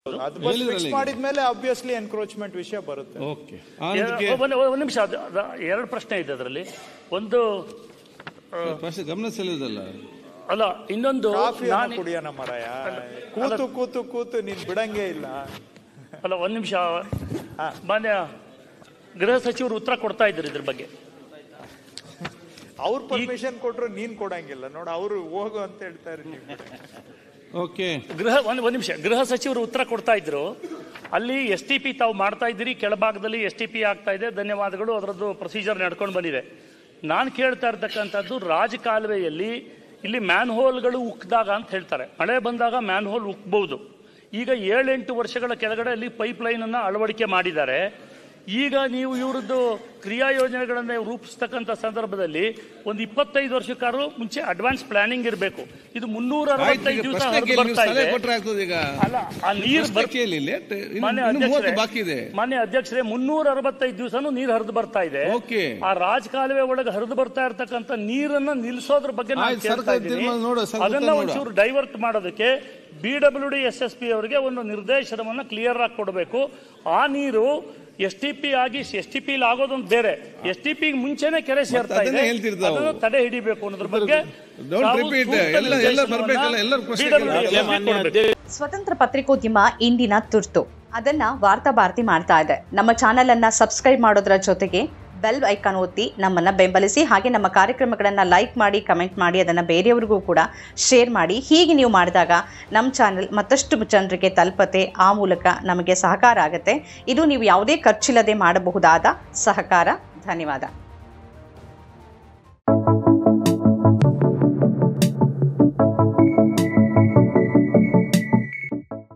ಅದು bus fix ಮಾಡಿದ್ಮೇಲೆ obviously encroachment ವಿಷಯ ಬರುತ್ತೆ. ಓಕೆ, ಒಂದು ನಿಮಿಷ, ಎರಡು ಪ್ರಶ್ನೆ ಇದೆ ಅದರಲ್ಲಿ. ಒಂದು ಗಮನ ಸೆಳೆಯುವುದಲ್ಲ, ಅಲ್ಲ, ಇನ್ನೊಂದು ಕುಡಿಯೋಣ ಮರಾಯ, ಕೂತು ಕೂತು ಕೂತು ನೀನ್ ಬಿಡಂಗೇ ಇಲ್ಲ. ಅಲ್ಲ, ಒಂದ್ ನಿಮಿಷ, ಮಾನ್ಯ ಗೃಹ ಸಚಿವರು ಉತ್ತರ ಕೊಡ್ತಾ ಇದ್ರು ಇದ್ರ ಬಗ್ಗೆ. ಅವ್ರು ಪರ್ಮಿಷನ್ ಕೊಟ್ರು ನೀನ್ ಕೊಡಂಗಿಲ್ಲ ನೋಡ, ಅವರು ಹೋಗು ಅಂತ ಹೇಳ್ತಾರೆ. ಓಕೆ, ಒಂದ್ ನಿಮಿಷ, ಗೃಹ ಸಚಿವರು ಉತ್ತರ ಕೊಡ್ತಾ ಇದ್ರು. ಅಲ್ಲಿ STP ತಾವು ಮಾಡ್ತಾ ಇದ್ದೀರಿ, ಕೆಳಭಾಗದಲ್ಲಿ STP ಆಗ್ತಾ ಇದೆ, ಧನ್ಯವಾದಗಳು, ಅದರದ್ದು ಪ್ರೊಸೀಜರ್ ನಡ್ಕೊಂಡು ಬಂದಿದೆ. ನಾನು ಕೇಳ್ತಾ ಇರ್ತಕ್ಕಂಥದ್ದು, ರಾಜಕಾಲುವೆಯಲ್ಲಿ ಇಲ್ಲಿ ಮ್ಯಾನ್ ಹೋಲ್ಗಳು ಉಕ್ಕಿದಾಗ ಅಂತ ಹೇಳ್ತಾರೆ, ಮಳೆ ಬಂದಾಗ ಮ್ಯಾನ್ ಹೋಲ್ ಉಕ್ಬಹುದು. ಈಗ 7-8 ವರ್ಷಗಳ ಕೆಳಗಡೆ ಅಲ್ಲಿ ಪೈಪ್ ಲೈನ್ ಅನ್ನ ಅಳವಡಿಕೆ ಮಾಡಿದ್ದಾರೆ. ಈಗ ನೀವು ಇವ್ರದ್ದು ಕ್ರಿಯಾ ಯೋಜನೆಗಳನ್ನ ರೂಪಿಸ್ತಕ್ಕಂಥ ಸಂದರ್ಭದಲ್ಲಿ ಒಂದು 25 ವರ್ಷಕ್ಕಾದ್ರೂ ಮುಂಚೆ ಅಡ್ವಾನ್ಸ್ ಪ್ಲಾನಿಂಗ್ ಇರಬೇಕು. ಇದು 365 ದಿವಸ ಬರ್ತಾ ಇದೆ. ಅಲ್ಲ, ಆ ನೀರು ಮಾನ್ಯ ಅಧ್ಯಕ್ಷರೇ, 365 ದಿವಸನೂ ನೀರು ಹರಿದು ಬರ್ತಾ ಇದೆ. ಆ ರಾಜಕಾಲುವೆ ಒಳಗೆ ಹರಿದು ಬರ್ತಾ ಇರ್ತಕ್ಕಂಥ ನೀರನ್ನ ನಿಲ್ಲಿಸೋದ್ರ ಬಗ್ಗೆ ನಾನು ಕೇಳ್ತಾ ಇದ್ದೀನಿ. ಅದನ್ನ ಒಂಚೂರು ಡೈವರ್ಟ್ ಮಾಡೋದಕ್ಕೆ BWD SSP ಅವರಿಗೆ ಒಂದು ನಿರ್ದೇಶನವನ್ನ ಕ್ಲಿಯರ್ ಆಗಿ ಕೊಡಬೇಕು. ಆ ನೀರು STP ಆಗಿ STP ಆಗೋದೊಂದು ಬೇರೆ, STP ಮುಂಚೆನೆ ಕೆರೆ ಸೇರ್ತಾ ಇದೆ, ಅದನ್ನು ತಡೆ ಹಿಡಿಬೇಕು ಅನ್ನೋದ್ರ ಬಗ್ಗೆ ಸ್ವತಂತ್ರ ಪತ್ರಿಕೋದ್ಯಮ ಇಂದಿನ ತುರ್ತು ಅದನ್ನ ವಾರ್ತಾ ಭಾರತಿ ಮಾಡ್ತಾ ಇದೆ. ನಮ್ಮ ಚಾನೆಲ್ ಅನ್ನ ಸಬ್ಸ್ಕ್ರೈಬ್ ಮಾಡೋದ್ರ ಜೊತೆಗೆ ಬೆಲ್ ಐಕಾನ್ ಒತ್ತಿ ನಮ್ಮನ್ನ ಬೆಂಬಲಿಸಿ. ಹಾಗೆ ನಮ್ಮ ಕಾರ್ಯಕ್ರಮಗಳನ್ನು ಲೈಕ್ ಮಾಡಿ, ಕಮೆಂಟ್ ಮಾಡಿ, ಅದನ್ನು ಬೇರೆಯವರಿಗೂ ಕೂಡ ಶೇರ್ ಮಾಡಿ. ಹೀಗೆ ನೀವು ಮಾಡಿದಾಗ ನಮ್ಮ ಚಾನೆಲ್ ಮತ್ತಷ್ಟು ಜನರಿಗೆ ತಲುಪತ್ತೆ, ಆ ಮೂಲಕ ನಮಗೆ ಸಹಕಾರ ಆಗುತ್ತೆ. ಇದು ನೀವು ಯಾವುದೇ ಖರ್ಚಿಲ್ಲದೆ ಮಾಡಬಹುದಾದ ಸಹಕಾರ. ಧನ್ಯವಾದ.